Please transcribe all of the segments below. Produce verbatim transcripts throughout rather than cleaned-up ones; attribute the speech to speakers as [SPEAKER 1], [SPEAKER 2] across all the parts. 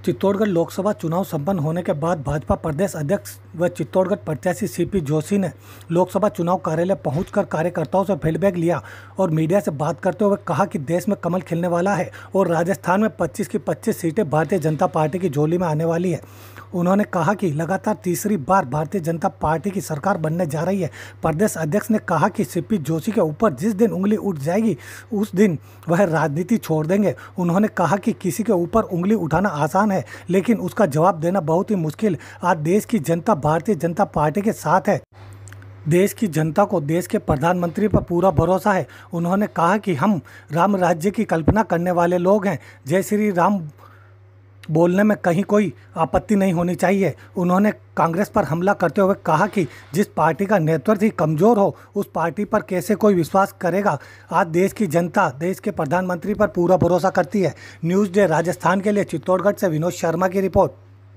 [SPEAKER 1] चित्तौड़गढ़ लोकसभा चुनाव संपन्न होने के बाद भाजपा प्रदेश अध्यक्ष व चित्तौड़गढ़ प्रत्याशी सीपी जोशी ने लोकसभा चुनाव कार्यालय पहुंचकर कार्यकर्ताओं से फीडबैक लिया और मीडिया से बात करते हुए कहा कि देश में कमल खिलने वाला है और राजस्थान में पच्चीस की पच्चीस सीटें भारतीय जनता पार्टी की झोली में आने वाली है। उन्होंने कहा कि लगातार तीसरी बार भारतीय जनता पार्टी की सरकार बनने जा रही है। प्रदेश अध्यक्ष ने कहा कि सीपी जोशी के ऊपर जिस दिन उंगली उठ जाएगी उस दिन वह राजनीति छोड़ देंगे। उन्होंने कहा कि किसी के ऊपर उंगली उठाना आसान है, लेकिन उसका जवाब देना बहुत ही मुश्किल। आज देश की जनता भारतीय जनता पार्टी के साथ है। देश की जनता को देश के प्रधानमंत्री पर पूरा भरोसा है। उन्होंने कहा कि हम राम राज्य की कल्पना करने वाले लोग हैं। जय श्री राम बोलने में कहीं कोई आपत्ति नहीं होनी चाहिए। उन्होंने कांग्रेस पर हमला करते हुए कहा कि जिस पार्टी का नेतृत्व ही कमज़ोर हो उस पार्टी पर कैसे कोई विश्वास करेगा। आज देश की जनता देश के प्रधानमंत्री पर पूरा भरोसा करती है। न्यूज़ डे राजस्थान के लिए चित्तौड़गढ़ से विनोद शर्मा की रिपोर्ट।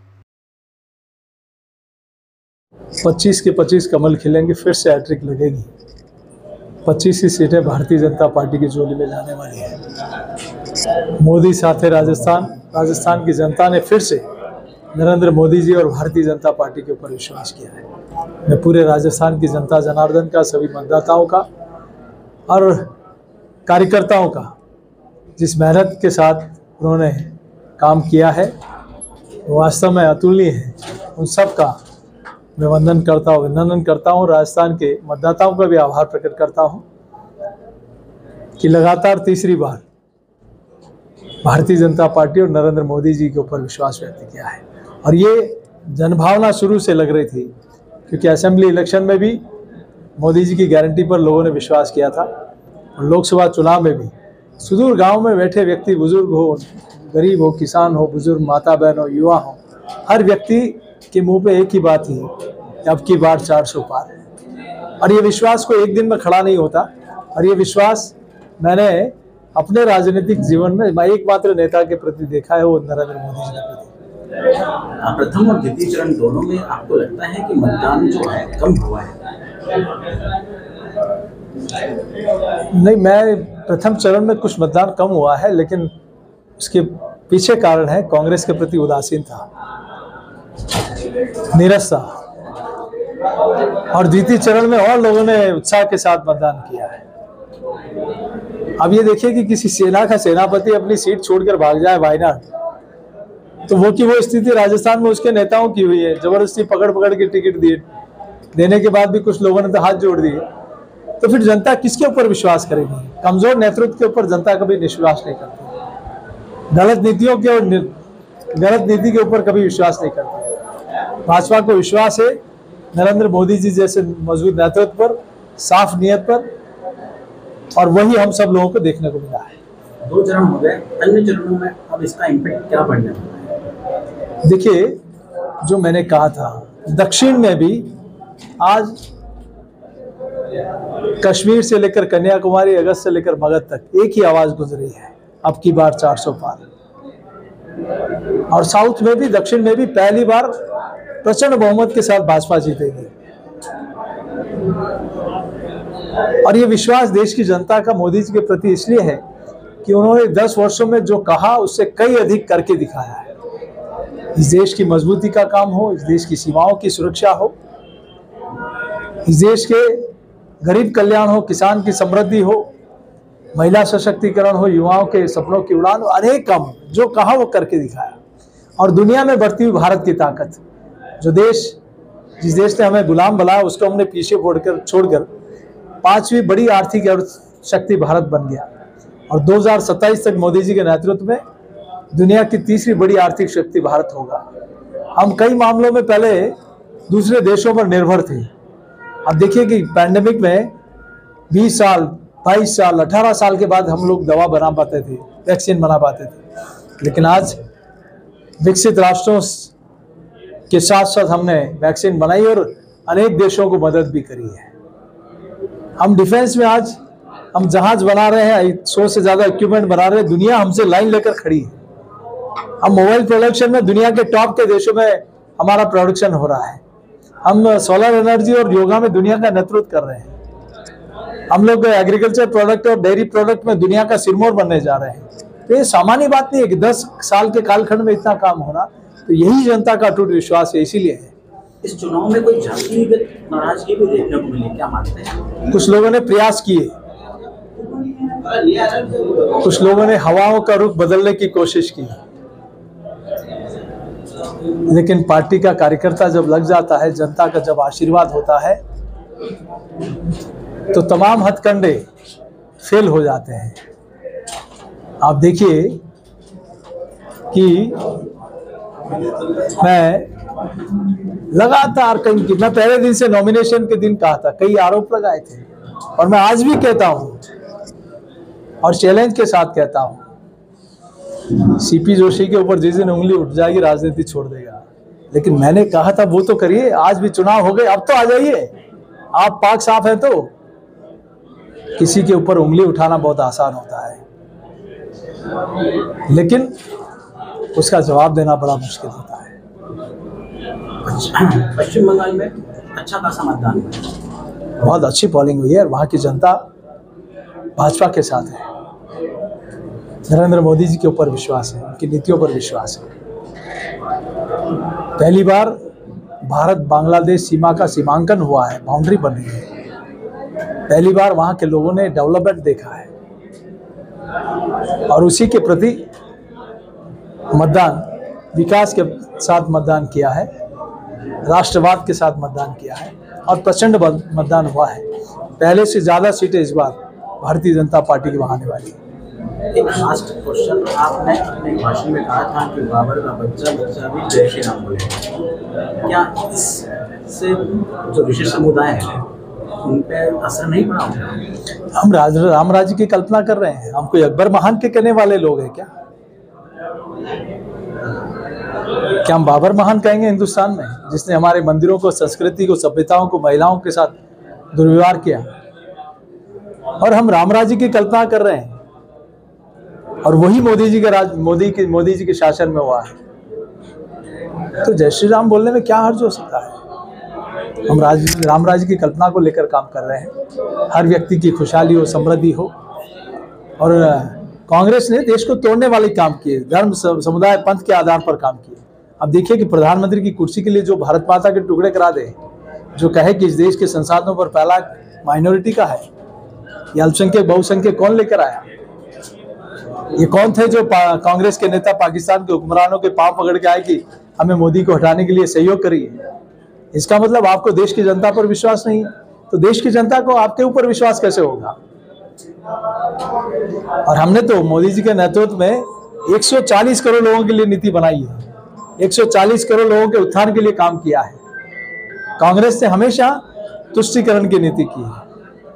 [SPEAKER 2] पच्चीस के पच्चीस कमल खिलेंगे, फिर से हैट्रिक लगेगी। पच्चीस ही सीटें भारतीय जनता पार्टी की झोली में जाने वाली है। मोदी साथ है राजस्थान। राजस्थान की जनता ने फिर से नरेंद्र मोदी जी और भारतीय जनता पार्टी के ऊपर विश्वास किया है। मैं पूरे राजस्थान की जनता जनार्दन का, सभी मतदाताओं का और कार्यकर्ताओं का, जिस मेहनत के साथ उन्होंने काम किया है वो वास्तव में अतुलनीय है, उन सब का मैं वंदन करता हूँ अभिनंदन करता हूँ। राजस्थान के मतदाताओं का भी आभार प्रकट करता हूँ कि लगातार तीसरी बार भारतीय जनता पार्टी और नरेंद्र मोदी जी के ऊपर विश्वास व्यक्त किया है। और ये जनभावना शुरू से लग रही थी, क्योंकि असेंबली इलेक्शन में भी मोदी जी की गारंटी पर लोगों ने विश्वास किया था और लोकसभा चुनाव में भी सुदूर गांव में बैठे व्यक्ति, बुजुर्ग हो, गरीब हो, किसान हो, बुजुर्ग माता बहन हो, युवा हो, हर व्यक्ति के मुंह पे एक ही बात थी कि अब की बार चार सौ पार है। और ये विश्वास को एक दिन में खड़ा नहीं होता। और ये विश्वास मैंने अपने राजनीतिक जीवन में एकमात्र नेता के प्रति देखा है, वो नरेंद्र मोदी जी के प्रति।
[SPEAKER 3] प्रथम और द्वितीय चरण दोनों में आपको लगता है कि मतदान जो है कम हुआ है?
[SPEAKER 2] नहीं, मैं प्रथम चरण में कुछ मतदान कम हुआ है, लेकिन उसके पीछे कारण है कांग्रेस के प्रति उदासीनता, निरस्ता। और द्वितीय चरण में और लोगों ने उत्साह के साथ मतदान किया है। अब ये देखिए कि किसी सेना का सेनापति अपनी सीट छोड़कर भाग जाए वायनाड, तो वो की वो स्थिति राजस्थान में उसके नेताओं की हुई है। जबरदस्ती पकड़ पकड़ के टिकट दिए, देने के बाद भी कुछ लोगों ने तो हाथ जोड़ दिए। तो फिर जनता किसके ऊपर विश्वास करेगी? कमजोर नेतृत्व के ऊपर जनता कभी विश्वास नहीं करती। गलत नीतियों के और गलत नीति के ऊपर कभी विश्वास नहीं करती। भाजपा को विश्वास है नरेंद्र मोदी जी जैसे मजबूत नेतृत्व पर, साफ नियत पर, और वही हम सब लोगों को देखने को मिला है।
[SPEAKER 3] दो चरण हो गए, अन्य चरणों में अब इसका इम्पैक्ट क्या पड़ने वाला है?
[SPEAKER 2] देखिए, जो मैंने कहा था, दक्षिण में भी आज कश्मीर से लेकर कन्याकुमारी, अगस्त से लेकर मगध तक एक ही आवाज गुजरी है, अब की बार चार सौ पार। और साउथ में भी, दक्षिण में भी पहली बार प्रचंड बहुमत के साथ भाजपा जीतेगी। और ये विश्वास देश की जनता का मोदी जी के प्रति इसलिए है कि उन्होंने दस वर्षों में जो कहा उससे कई अधिक करके दिखाया है। इस देश की मजबूती का काम हो, इस देश की सीमाओं की सुरक्षा हो, इस देश के गरीब कल्याण हो, किसान की समृद्धि हो, महिला सशक्तिकरण हो, युवाओं के सपनों की उड़ान हो, अनेक काम जो कहा वो करके दिखाया। और दुनिया में बढ़ती हुई भारत की ताकत, जो देश जिस देश ने हमें गुलाम बनाया उसको हमने पीछे छोड़कर छोड़कर पांचवी बड़ी आर्थिक शक्ति भारत बन गया। और दो हज़ार सत्ताईस तक मोदी जी के नेतृत्व में दुनिया की तीसरी बड़ी आर्थिक शक्ति भारत होगा। हम कई मामलों में पहले दूसरे देशों पर निर्भर थे। अब देखिए कि पैंडेमिक में बीस साल, बाईस साल, अठारह साल के बाद हम लोग दवा बना पाते थे, वैक्सीन बना पाते थे। लेकिन आज विकसित राष्ट्रों के साथ साथ हमने वैक्सीन बनाई और अनेक देशों को मदद भी करी है। हम डिफेंस में आज हम जहाज बना रहे हैं, सौ से ज्यादा इक्विपमेंट बना रहे हैं, दुनिया हमसे लाइन लेकर खड़ी है। हम मोबाइल प्रोडक्शन में दुनिया के टॉप के देशों में हमारा प्रोडक्शन हो रहा है। हम सोलर एनर्जी और योगा में दुनिया का नेतृत्व कर रहे हैं। हम लोग एग्रीकल्चर प्रोडक्ट और डेयरी प्रोडक्ट में दुनिया का सिरमौर बनने जा रहे हैं। तो ये सामान्य बात नहीं है कि दस साल के कालखंड में इतना काम होना, तो यही जनता का अटूट विश्वास है, इसीलिए है।
[SPEAKER 3] इस चुनाव में कोई जातिगत नाराजगी भी देखने को मिली, क्या मानते हैं?
[SPEAKER 2] कुछ लोगों ने प्रयास किए, कुछ लोगों ने हवाओं का रुख बदलने की कोशिश की, लेकिन पार्टी का कार्यकर्ता जब लग जाता है, जनता का जब आशीर्वाद होता है, तो तमाम हथकंडे फेल हो जाते हैं। आप देखिए कि मैं लगातार कहीं, मैं पहले दिन से नॉमिनेशन के दिन कहा था, कई आरोप लगाए थे, और मैं आज भी कहता हूं और चैलेंज के साथ कहता हूं, सीपी जोशी के ऊपर जिस दिन उंगली उठ जाएगी राजनीति छोड़ देगा। लेकिन मैंने कहा था वो तो करिए, आज भी चुनाव हो गए, अब तो आ जाइए, आप पाक साफ है। तो किसी के ऊपर उंगली उठाना बहुत आसान होता है, लेकिन उसका जवाब देना बड़ा मुश्किल होता है।
[SPEAKER 3] पश्चिम बंगाल में अच्छा खासा मतदान हुआ,
[SPEAKER 2] बहुत अच्छी पोलिंग हुई है और वहाँ की जनता भाजपा के साथ है। नरेंद्र मोदी जी के ऊपर विश्वास है, उनकी नीतियों पर विश्वास है। पहली बार भारत बांग्लादेश सीमा का सीमांकन हुआ है, बाउंड्री बन रही है। पहली बार वहाँ के लोगों ने डेवलपमेंट देखा है और उसी के प्रति मतदान, विकास के साथ मतदान किया है, राष्ट्रवाद के साथ मतदान किया है और प्रचंड मतदान हुआ है। पहले से ज़्यादा सीटें इस बार भारतीय जनता पार्टी की वहाँ आने वाली है।
[SPEAKER 3] एक लास्ट क्वेश्चन, आपने अपने भाषण में कहा था कि बाबर का बच्चा बच्चा भी जय श्री राम बोले, क्या इससे जो विशेष समुदाय है उन पे असर नहीं पड़ा होगा?
[SPEAKER 2] हम राज राम राज्य की कल्पना कर रहे हैं, हम कोई अकबर महान के कहने वाले लोग हैं क्या? क्या हम बाबर महान कहेंगे हिंदुस्तान में, जिसने हमारे मंदिरों को, संस्कृति को, सभ्यताओं को, महिलाओं के साथ दुर्व्यवहार किया? और हम राम राज्य की कल्पना कर रहे हैं और वही मोदी जी के राज मोदी के मोदी जी के शासन में हुआ है। तो जय श्री राम बोलने में क्या हर्ज हो सकता है? हम राज राम राज्य की कल्पना को लेकर काम कर रहे हैं, हर व्यक्ति की खुशहाली हो, समृद्धि हो। और कांग्रेस ने देश को तोड़ने वाले काम किए, धर्म, समुदाय, पंथ के आधार पर काम किए। अब देखिए कि प्रधानमंत्री की कुर्सी के लिए जो भारत माता के टुकड़े करा दे, जो कहे कि इस देश के संसाधनों पर पहला माइनॉरिटी का है, ये अल्पसंख्यक बहुसंख्यक कौन लेकर आया? ये कौन थे जो कांग्रेस के नेता पाकिस्तान के हुक्मरानों के पांव पकड़ के आए कि हमें मोदी को हटाने के लिए सहयोग करिए? इसका मतलब आपको देश की जनता पर विश्वास नहीं है, तो देश की जनता को आपके ऊपर विश्वास कैसे होगा? और हमने तो मोदी जी के नेतृत्व में एक सौ चालीस करोड़ लोगों के लिए नीति बनाई है, एक सौ चालीस करोड़ लोगों के उत्थान के लिए काम किया है। कांग्रेस ने हमेशा तुष्टीकरण की नीति की है।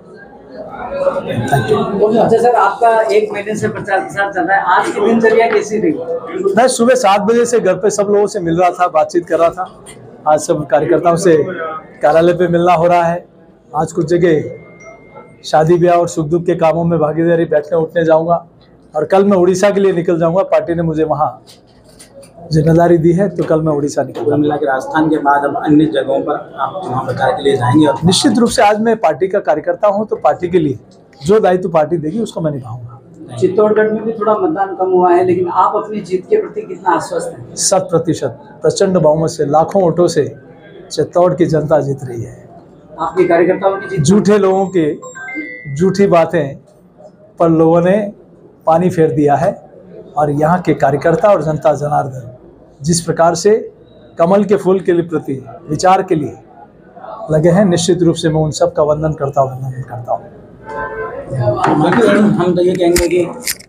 [SPEAKER 4] अच्छा सर, आपका एक महीने से प्रचार प्रसार चल रहा है, आज की दिनचर्या कैसी रही?
[SPEAKER 2] मैं सुबह सात बजे से घर पे सब लोगों से मिल रहा था, बातचीत कर रहा था। आज सब कार्यकर्ताओं से कार्यालय पे मिलना हो रहा है। आज कुछ जगह शादी ब्याह और सुख दुख के कामों में भागीदारी, बैठने उठने जाऊंगा और कल मैं उड़ीसा के लिए निकल जाऊंगा। पार्टी ने मुझे वहाँ जिम्मेदारी दी है, तो कल मैं उड़ीसा निकल
[SPEAKER 3] मिला कि राजस्थान के बाद अब अन्य जगहों पर आप चुनाव प्रचार के लिए जाएंगे? और
[SPEAKER 2] निश्चित रूप से आज मैं पार्टी का कार्यकर्ता हूँ, तो पार्टी के लिए जो दायित्व पार्टी देगी उसको मैं निभाऊंगा।
[SPEAKER 4] चित्तौड़गढ़ में भी थोड़ा मतदान कम हुआ है, लेकिन आप अपनी जीत के प्रति कितना आश्वस्त हैं?
[SPEAKER 2] शत प्रतिशत प्रचंड बहुमत से, लाखों वोटों से चित्तौड़ की जनता जीत रही है।
[SPEAKER 4] आपके कार्यकर्ताओं की जीत?
[SPEAKER 2] झूठे लोगों के झूठी बातें पर लोगों ने पानी फेर दिया है और यहाँ के कार्यकर्ता और जनता जनार्दन जिस प्रकार से कमल के फूल के लिए प्रति विचार के लिए लगे हैं, निश्चित रूप से मैं उन सब का वंदन करता हूँ वंदन करता हूँ
[SPEAKER 3] हम तो ये कहेंगे कि